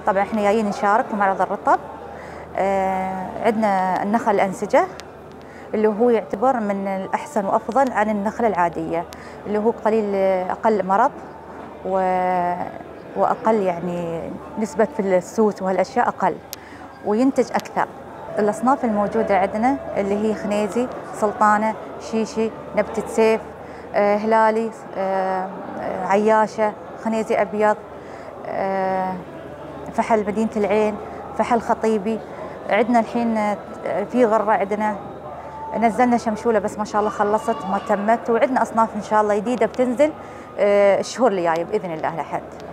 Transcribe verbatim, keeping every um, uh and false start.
طبعا احنا جايين نشارك في معرض الرطب. آه عندنا النخل الأنسجة اللي هو يعتبر من الأحسن وأفضل عن النخلة العادية، اللي هو قليل أقل مرض وأقل يعني نسبة في السوس وهالأشياء أقل وينتج أكثر. الأصناف الموجودة عندنا اللي هي خنيزي، سلطانة، شيشي، نبتة سيف، آه هلالي، آه عياشة، خنيزي أبيض، آه فحل مدينة العين، فحل خطيبي. عندنا الحين في غرة، عندنا نزلنا شمشولة بس ما شاء الله خلصت ما تمت، وعندنا أصناف إن شاء الله جديدة بتنزل الشهور اللي جاية بإذن الله لحد.